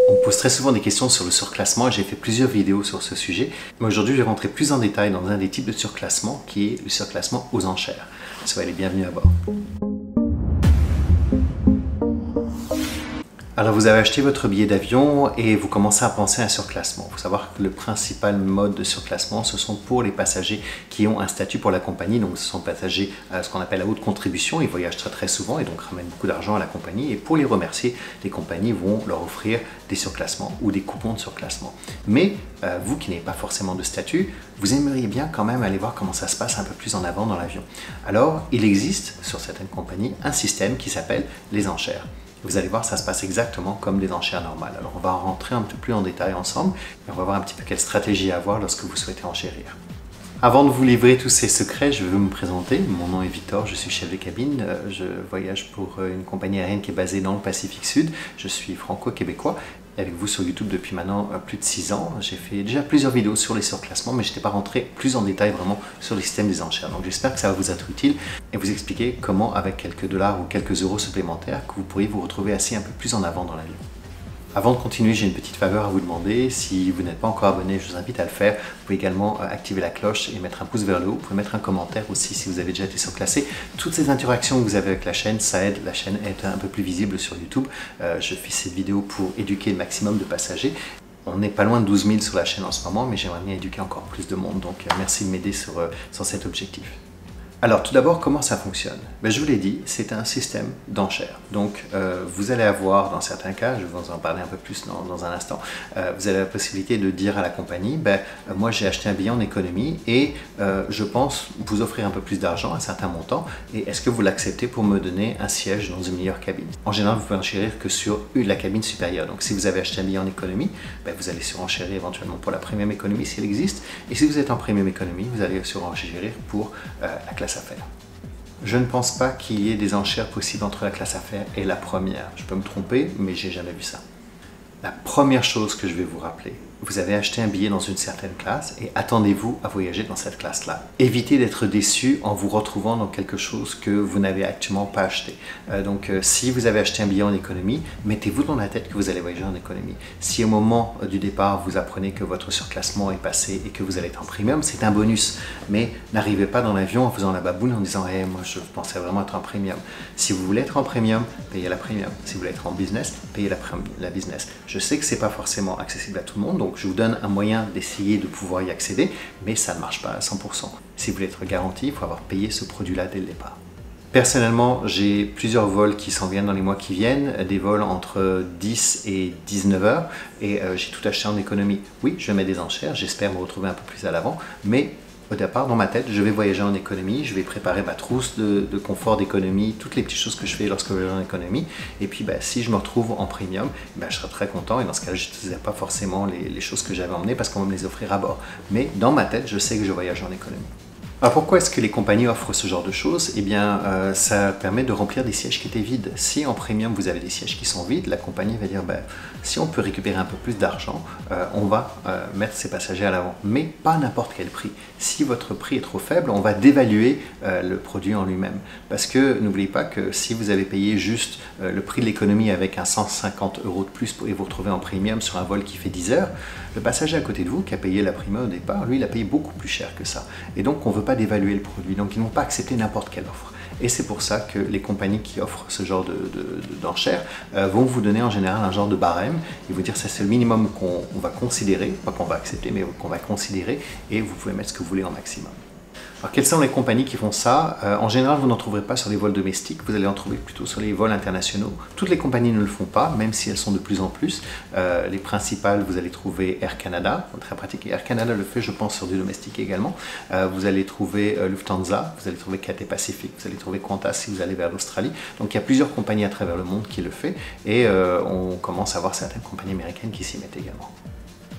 On me pose très souvent des questions sur le surclassement et j'ai fait plusieurs vidéos sur ce sujet. Mais aujourd'hui, je vais rentrer plus en détail dans un des types de surclassement qui est le surclassement aux enchères. Soyez les bienvenus à bord. Alors vous avez acheté votre billet d'avion et vous commencez à penser à un surclassement. Il faut savoir que le principal mode de surclassement, ce sont pour les passagers qui ont un statut pour la compagnie. Donc ce sont passagers à ce qu'on appelle à haute contribution. Ils voyagent très souvent et donc ramènent beaucoup d'argent à la compagnie. Et pour les remercier, les compagnies vont leur offrir des surclassements ou des coupons de surclassement. Mais vous qui n'avez pas forcément de statut, vous aimeriez bien quand même aller voir comment ça se passe un peu plus en avant dans l'avion. Alors il existe sur certaines compagnies un système qui s'appelle les enchères. Vous allez voir, ça se passe exactement comme des enchères normales. Alors on va rentrer un peu plus en détail ensemble et on va voir un petit peu quelle stratégie avoir lorsque vous souhaitez enchérir. Avant de vous livrer tous ces secrets, je veux me présenter. Mon nom est Victor, je suis chef de cabine. Je voyage pour une compagnie aérienne qui est basée dans le Pacifique Sud. Je suis franco-québécois. Avec vous sur YouTube depuis maintenant plus de 6 ans. J'ai fait déjà plusieurs vidéos sur les surclassements, mais je n'étais pas rentré plus en détail vraiment sur le système des enchères. Donc j'espère que ça va vous être utile et vous expliquer comment, avec quelques dollars ou quelques euros supplémentaires, que vous pourriez vous retrouver assis un peu plus en avant dans l'avion. Avant de continuer, j'ai une petite faveur à vous demander. Si vous n'êtes pas encore abonné, je vous invite à le faire. Vous pouvez également activer la cloche et mettre un pouce vers le haut. Vous pouvez mettre un commentaire aussi si vous avez déjà été surclassé. Toutes ces interactions que vous avez avec la chaîne, ça aide la chaîne à être un peu plus visible sur YouTube. Je fais cette vidéo pour éduquer le maximum de passagers. On n'est pas loin de 12 000 sur la chaîne en ce moment, mais j'aimerais bien éduquer encore plus de monde. Donc merci de m'aider sur cet objectif. Alors tout d'abord, comment ça fonctionne? Je vous l'ai dit, c'est un système d'enchères. Donc vous allez avoir, dans certains cas, je vais vous en parler un peu plus dans un instant, vous avez la possibilité de dire à la compagnie, moi j'ai acheté un billet en économie et je pense vous offrir un peu plus d'argent, un certain montant, et est-ce que vous l'acceptez pour me donner un siège dans une meilleure cabine? En général, vous pouvez enchérir que sur la cabine supérieure. Donc si vous avez acheté un billet en économie, vous allez surenchérir éventuellement pour la premium économie si elle existe, et si vous êtes en premium économie, vous allez surenchérir pour la classe affaires. Je ne pense pas qu'il y ait des enchères possibles entre la classe affaires et la première. Je peux me tromper, mais j'ai jamais vu ça. La première chose que je vais vous rappeler, vous avez acheté un billet dans une certaine classe et attendez-vous à voyager dans cette classe-là. Évitez d'être déçu en vous retrouvant dans quelque chose que vous n'avez actuellement pas acheté. Donc si vous avez acheté un billet en économie, mettez-vous dans la tête que vous allez voyager en économie. Si au moment du départ, vous apprenez que votre surclassement est passé et que vous allez être en premium, c'est un bonus. Mais n'arrivez pas dans l'avion en faisant la baboune en disant hey, « moi je pensais vraiment être en premium ». Si vous voulez être en premium, payez la premium. Si vous voulez être en business, payez la business. Je sais que ce n'est pas forcément accessible à tout le monde, donc je vous donne un moyen d'essayer de pouvoir y accéder, mais ça ne marche pas à 100%. Si vous voulez être garanti, il faut avoir payé ce produit-là dès le départ. Personnellement, j'ai plusieurs vols qui s'en viennent dans les mois qui viennent, des vols entre 10 et 19 heures, et j'ai tout acheté en économie. Oui, je mets des enchères, j'espère me retrouver un peu plus à l'avant, mais au départ, dans ma tête, je vais voyager en économie, je vais préparer ma trousse de confort d'économie, toutes les petites choses que je fais lorsque je voyage en économie. Et puis, si je me retrouve en premium, je serai très content. Et dans ce cas-là, je n'utiliserai pas forcément les choses que j'avais emmenées parce qu'on va me les offrir à bord. Mais dans ma tête, je sais que je voyage en économie. Alors pourquoi est-ce que les compagnies offrent ce genre de choses? Eh bien, ça permet de remplir des sièges qui étaient vides. Si en premium, vous avez des sièges qui sont vides, la compagnie va dire si on peut récupérer un peu plus d'argent, on va mettre ces passagers à l'avant. Mais pas à n'importe quel prix. Si votre prix est trop faible, on va dévaluer le produit en lui-même. Parce que n'oubliez pas que si vous avez payé juste le prix de l'économie avec un 150 € de plus et vous retrouvez en premium sur un vol qui fait 10 heures, le passager à côté de vous qui a payé la prime au départ, lui, il a payé beaucoup plus cher que ça. Et donc, on ne veut pas d'évaluer le produit, donc ils ne vont pas accepter n'importe quelle offre. Et c'est pour ça que les compagnies qui offrent ce genre d'enchères vont vous donner en général un genre de barème et vous dire ça c'est le minimum qu'on va considérer, pas qu'on va accepter, mais qu'on va considérer et vous pouvez mettre ce que vous voulez en maximum. Alors, quelles sont les compagnies qui font ça? En général, vous n'en trouverez pas sur les vols domestiques, vous allez en trouver plutôt sur les vols internationaux. Toutes les compagnies ne le font pas, même si elles sont de plus en plus. Les principales, vous allez trouver Air Canada, très pratique. Air Canada le fait, je pense, sur du domestique également. Vous allez trouver Lufthansa, vous allez trouver Cathay Pacific, vous allez trouver Qantas si vous allez vers l'Australie. Donc, il y a plusieurs compagnies à travers le monde qui le font et on commence à voir certaines compagnies américaines qui s'y mettent également.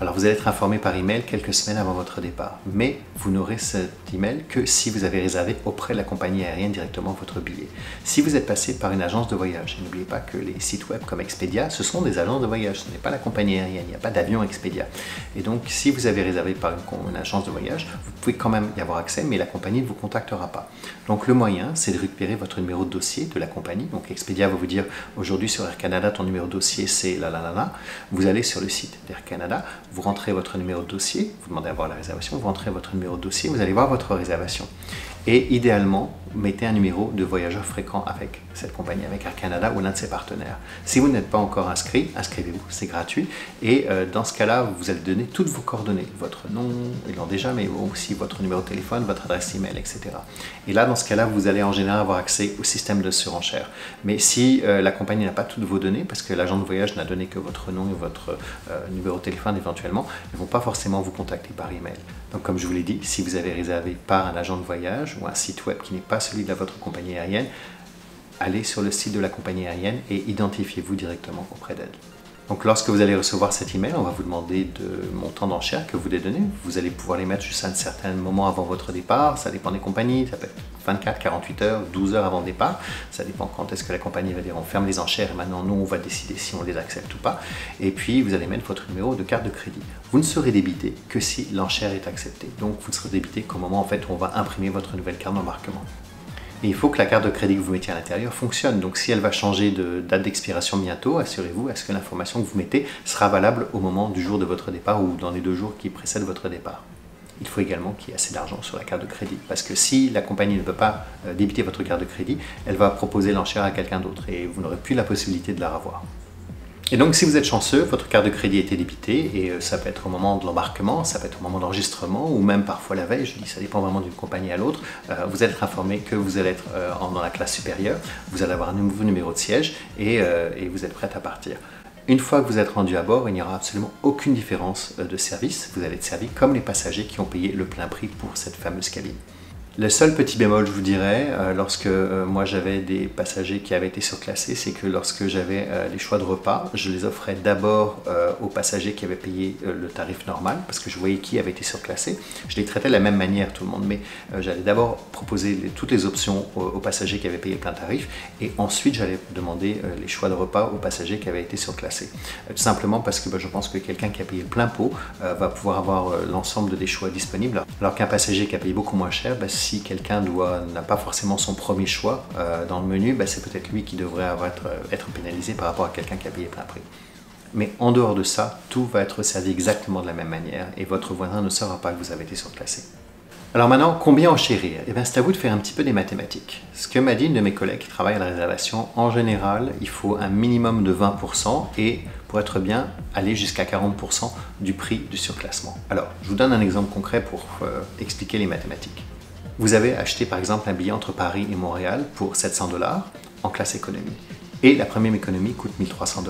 Alors vous allez être informé par email quelques semaines avant votre départ, mais vous n'aurez cet email que si vous avez réservé auprès de la compagnie aérienne directement votre billet. Si vous êtes passé par une agence de voyage, et n'oubliez pas que les sites web comme Expedia, ce sont des agences de voyage, ce n'est pas la compagnie aérienne, il n'y a pas d'avion Expedia. Et donc si vous avez réservé par une agence de voyage, vous pouvez quand même y avoir accès, mais la compagnie ne vous contactera pas. Donc le moyen, c'est de récupérer votre numéro de dossier de la compagnie. Donc Expedia va vous dire, aujourd'hui sur Air Canada, ton numéro de dossier c'est la. Vous allez sur le site d'Air Canada, vous rentrez votre numéro de dossier, vous demandez à voir la réservation, vous rentrez votre numéro de dossier, vous allez voir votre réservation. Et idéalement, mettez un numéro de voyageur fréquent avec cette compagnie, avec Air Canada ou l'un de ses partenaires. Si vous n'êtes pas encore inscrit, inscrivez-vous, c'est gratuit. Et dans ce cas-là, vous allez donner toutes vos coordonnées, votre nom, ils l'ont déjà, mais aussi votre numéro de téléphone, votre adresse email, etc. Et là, dans ce cas-là, vous allez en général avoir accès au système de surenchère. Mais si la compagnie n'a pas toutes vos données, parce que l'agent de voyage n'a donné que votre nom et votre numéro de téléphone éventuellement, ils ne vont pas forcément vous contacter par email. Donc comme je vous l'ai dit, si vous avez réservé par un agent de voyage ou un site web qui n'est pas celui de votre compagnie aérienne, allez sur le site de la compagnie aérienne et identifiez-vous directement auprès d'elle. Donc lorsque vous allez recevoir cet email, on va vous demander de montant d'enchères que vous voulez donner. Vous allez pouvoir les mettre jusqu'à un certain moment avant votre départ. Ça dépend des compagnies, ça peut être 24, 48 heures, 12 heures avant le départ. Ça dépend quand est-ce que la compagnie va dire on ferme les enchères et maintenant nous on va décider si on les accepte ou pas. Et puis vous allez mettre votre numéro de carte de crédit. Vous ne serez débité que si l'enchère est acceptée. Donc vous ne serez débité qu'au moment en fait où on va imprimer votre nouvelle carte d'embarquement. Et il faut que la carte de crédit que vous mettiez à l'intérieur fonctionne. Donc si elle va changer de date d'expiration bientôt, assurez-vous à ce que l'information que vous mettez sera valable au moment du jour de votre départ ou dans les 2 jours qui précèdent votre départ. Il faut également qu'il y ait assez d'argent sur la carte de crédit. Parce que si la compagnie ne peut pas débiter votre carte de crédit, elle va proposer l'enchère à quelqu'un d'autre et vous n'aurez plus la possibilité de la revoir. Et donc si vous êtes chanceux, votre carte de crédit a été débitée et ça peut être au moment de l'embarquement, ça peut être au moment d'enregistrement ou même parfois la veille, je dis ça dépend vraiment d'une compagnie à l'autre. Vous allez être informé que vous allez être dans la classe supérieure, vous allez avoir un nouveau numéro de siège et vous êtes prêt à partir. Une fois que vous êtes rendu à bord, il n'y aura absolument aucune différence de service, vous allez être servi comme les passagers qui ont payé le plein prix pour cette fameuse cabine. Le seul petit bémol, je vous dirais, lorsque moi j'avais des passagers qui avaient été surclassés, c'est que lorsque j'avais les choix de repas, je les offrais d'abord aux passagers qui avaient payé le tarif normal, parce que je voyais qui avait été surclassé. Je les traitais de la même manière, tout le monde, mais j'allais d'abord proposer toutes les options aux passagers qui avaient payé plein tarif, et ensuite j'allais demander les choix de repas aux passagers qui avaient été surclassés. Tout simplement parce que je pense que quelqu'un qui a payé le plein pot va pouvoir avoir l'ensemble des choix disponibles, alors qu'un passager qui a payé beaucoup moins cher, si quelqu'un n'a pas forcément son premier choix dans le menu, c'est peut-être lui qui devrait être pénalisé par rapport à quelqu'un qui a payé plein prix. Mais en dehors de ça, tout va être servi exactement de la même manière et votre voisin ne saura pas que vous avez été surclassé. Alors maintenant, combien enchérir? C'est à vous de faire un petit peu des mathématiques. Ce que m'a dit une de mes collègues qui travaille à la réservation, en général, il faut un minimum de 20% et pour être bien, aller jusqu'à 40% du prix du surclassement. Alors, je vous donne un exemple concret pour expliquer les mathématiques. Vous avez acheté par exemple un billet entre Paris et Montréal pour 700 $ en classe économie. Et la première économie coûte 1300 $.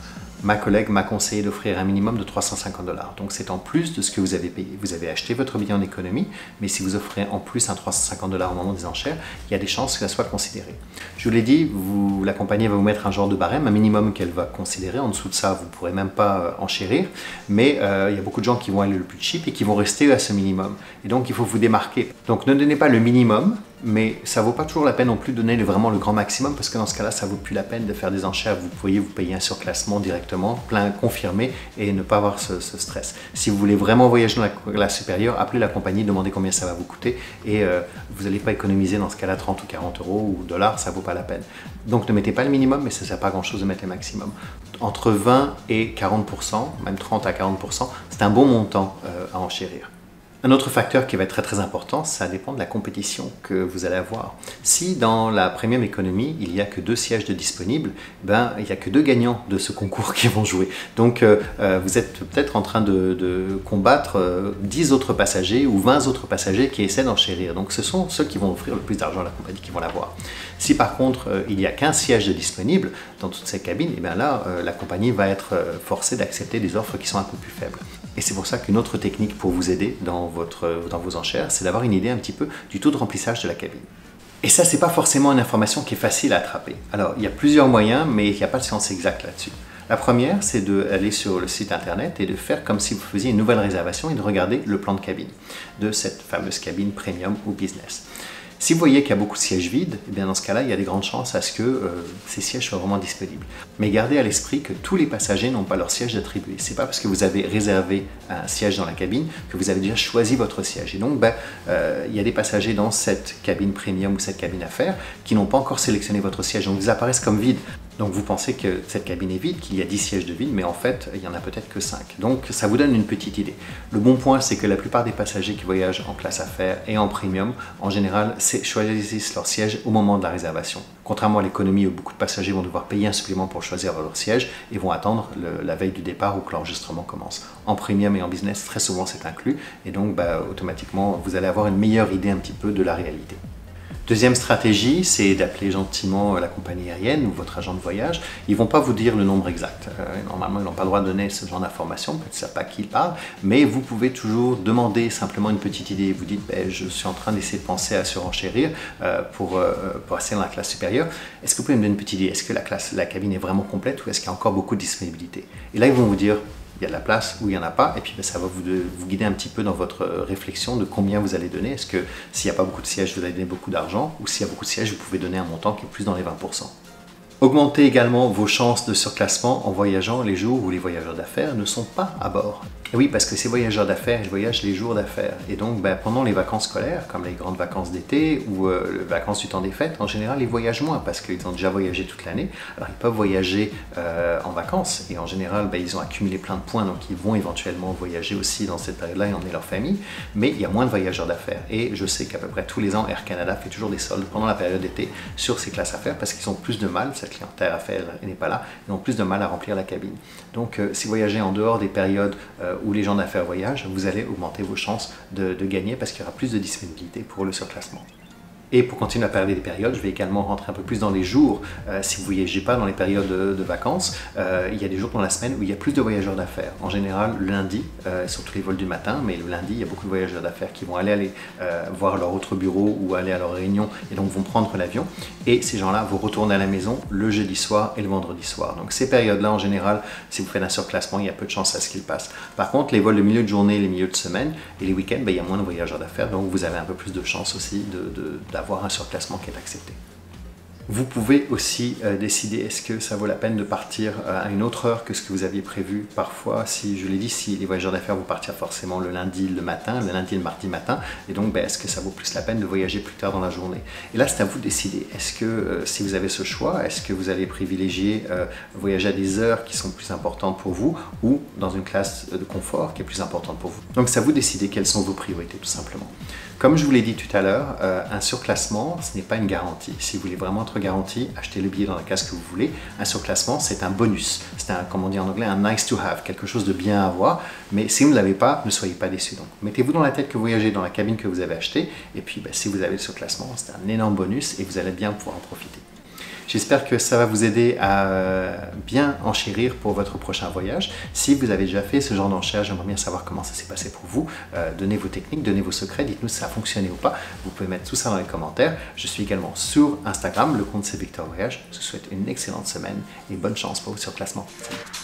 Ma collègue m'a conseillé d'offrir un minimum de 350 $. Donc c'est en plus de ce que vous avez payé. Vous avez acheté votre billet en économie, mais si vous offrez en plus un 350 $ au moment des enchères, il y a des chances que ça soit considéré. Je vous l'ai dit, la compagnie va vous mettre un genre de barème, un minimum qu'elle va considérer. En dessous de ça, vous ne pourrez même pas enchérir. Mais il y a beaucoup de gens qui vont aller le plus cheap et qui vont rester à ce minimum. Et donc il faut vous démarquer. Donc ne donnez pas le minimum, mais ça ne vaut pas toujours la peine non plus de donner vraiment le grand maximum parce que dans ce cas-là, ça ne vaut plus la peine de faire des enchères. Vous pourriez vous payer un surclassement directement, plein confirmé et ne pas avoir ce stress. Si vous voulez vraiment voyager dans la classe supérieure, appelez la compagnie, demandez combien ça va vous coûter et vous n'allez pas économiser dans ce cas-là 30 ou 40 € ou dollars, ça ne vaut pas la peine. Donc ne mettez pas le minimum, mais ça ne sert pas à grand-chose de mettre le maximum. Entre 20 et 40%, même 30 à 40%, c'est un bon montant à enchérir. Un autre facteur qui va être très important, ça dépend de la compétition que vous allez avoir. Si dans la premium économie, il n'y a que 2 sièges de disponibles, il n'y a que 2 gagnants de ce concours qui vont jouer. Donc vous êtes peut-être en train de combattre 10 autres passagers ou 20 autres passagers qui essaient d'enchérir. Donc ce sont ceux qui vont offrir le plus d'argent à la compagnie qui vont l'avoir. Si par contre il n'y a qu'un siège de disponible dans toutes ces cabines, là la compagnie va être forcée d'accepter des offres qui sont un peu plus faibles. Et c'est pour ça qu'une autre technique pour vous aider dans vos enchères, c'est d'avoir une idée un petit peu du taux de remplissage de la cabine. Et ça, c'est pas forcément une information qui est facile à attraper. Alors, il y a plusieurs moyens, mais il n'y a pas de science exacte là-dessus. La première, c'est d'aller sur le site internet et de faire comme si vous faisiez une nouvelle réservation et de regarder le plan de cabine de cette fameuse cabine premium ou business. Si vous voyez qu'il y a beaucoup de sièges vides, eh bien dans ce cas-là, il y a des grandes chances à ce que ces sièges soient vraiment disponibles. Mais gardez à l'esprit que tous les passagers n'ont pas leur siège attribué. Ce n'est pas parce que vous avez réservé un siège dans la cabine que vous avez déjà choisi votre siège. Et donc, il y a des passagers dans cette cabine premium ou cette cabine affaires qui n'ont pas encore sélectionné votre siège. Donc, ils apparaissent comme vides. Donc vous pensez que cette cabine est vide, qu'il y a 10 sièges de vide, mais en fait, il n'y en a peut-être que 5. Donc ça vous donne une petite idée. Le bon point, c'est que la plupart des passagers qui voyagent en classe affaires et en premium, en général, choisissent leur siège au moment de la réservation. Contrairement à l'économie où beaucoup de passagers vont devoir payer un supplément pour choisir leur siège et vont attendre la veille du départ ou que l'enregistrement commence. En premium et en business, très souvent c'est inclus et donc automatiquement, vous allez avoir une meilleure idée un petit peu de la réalité. Deuxième stratégie, c'est d'appeler gentiment la compagnie aérienne ou votre agent de voyage. Ils ne vont pas vous dire le nombre exact. Normalement, ils n'ont pas le droit de donner ce genre d'informations, ils ne savent pas qui ils parlent, mais vous pouvez toujours demander simplement une petite idée. Vous dites, je suis en train d'essayer de penser à surenchérir pour passer dans la classe supérieure. Est-ce que vous pouvez me donner une petite idée? Est-ce que la cabine est vraiment complète ou est-ce qu'il y a encore beaucoup de disponibilité? Et là, ils vont vous dire, il y a de la place ou il n'y en a pas, et puis ça va vous guider un petit peu dans votre réflexion de combien vous allez donner. Est-ce que s'il n'y a pas beaucoup de sièges, vous allez donner beaucoup d'argent, ou s'il y a beaucoup de sièges, vous pouvez donner un montant qui est plus dans les 20%. Augmentez également vos chances de surclassement en voyageant les jours où les voyageurs d'affaires ne sont pas à bord. Et oui, parce que ces voyageurs d'affaires, ils voyagent les jours d'affaires. Et donc, pendant les vacances scolaires, comme les grandes vacances d'été ou les vacances du temps des fêtes, en général, ils voyagent moins parce qu'ils ont déjà voyagé toute l'année. Alors, ils peuvent voyager en vacances et en général, ils ont accumulé plein de points, donc ils vont éventuellement voyager aussi dans cette période-là et emmener leur famille. Mais il y a moins de voyageurs d'affaires. Et je sais qu'à peu près tous les ans, Air Canada fait toujours des soldes pendant la période d'été sur ces classes affaires parce qu'ils ont plus de mal, cette clientèle affaires n'est pas là, ils ont plus de mal à remplir la cabine. Donc, si vous voyagez en dehors des périodes où les gens d'affaires voyagent, vous allez augmenter vos chances de gagner parce qu'il y aura plus de disponibilité pour le surclassement. Et pour continuer à parler des périodes, je vais également rentrer un peu plus dans les jours. Si vous ne voyagez pas dans les périodes de vacances, il y a des jours dans la semaine où il y a plus de voyageurs d'affaires. En général, le lundi, surtout les vols du matin, mais le lundi, il y a beaucoup de voyageurs d'affaires qui vont aller voir leur autre bureau ou aller à leur réunion et donc vont prendre l'avion. Et ces gens-là vont retourner à la maison le jeudi soir et le vendredi soir. Donc ces périodes-là, en général, si vous faites un surclassement, il y a peu de chances à ce qu'ils passent. Par contre, les vols de milieu de journée, les milieux de semaine et les week-ends, il y a moins de voyageurs d'affaires, donc vous avez un peu plus de chances aussi d'avoir un surclassement qui est accepté. Vous pouvez aussi décider est-ce que ça vaut la peine de partir à une autre heure que ce que vous aviez prévu. Parfois, si je l'ai dit, si les voyageurs d'affaires vont partir forcément le lundi le matin, le lundi et le mardi matin, et donc est-ce que ça vaut plus la peine de voyager plus tard dans la journée? Et là, c'est à vous de décider. Est-ce que si vous avez ce choix, est-ce que vous allez privilégier voyager à des heures qui sont plus importantes pour vous ou dans une classe de confort qui est plus importante pour vous? Donc c'est à vous de décider quelles sont vos priorités tout simplement. Comme je vous l'ai dit tout à l'heure, un surclassement, ce n'est pas une garantie. Si vous voulez vraiment être garanti, achetez le billet dans la case que vous voulez. Un surclassement, c'est un bonus. C'est un, comme on dit en anglais, un nice to have, quelque chose de bien à avoir. Mais si vous ne l'avez pas, ne soyez pas déçus. Donc, mettez-vous dans la tête que vous voyagez dans la cabine que vous avez achetée. Et puis, si vous avez le surclassement, c'est un énorme bonus et vous allez bien pouvoir en profiter. J'espère que ça va vous aider à bien enchérir pour votre prochain voyage. Si vous avez déjà fait ce genre d'enchère, j'aimerais bien savoir comment ça s'est passé pour vous. Donnez vos techniques, donnez vos secrets, dites-nous si ça a fonctionné ou pas. Vous pouvez mettre tout ça dans les commentaires. Je suis également sur Instagram, le compte c'est Victor Voyage. Je vous souhaite une excellente semaine et bonne chance pour vos surclassements. Salut.